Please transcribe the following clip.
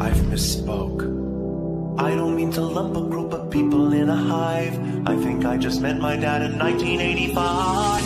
I've misspoke. I don't mean to lump a group of people in a hive. I think I just met my dad in 1985.